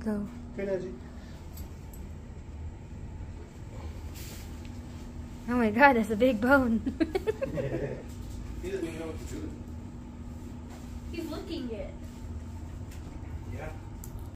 Go. Hey, Najee. Oh my god, that's a big bone. He doesn't even know what to do. He's licking it. Yeah.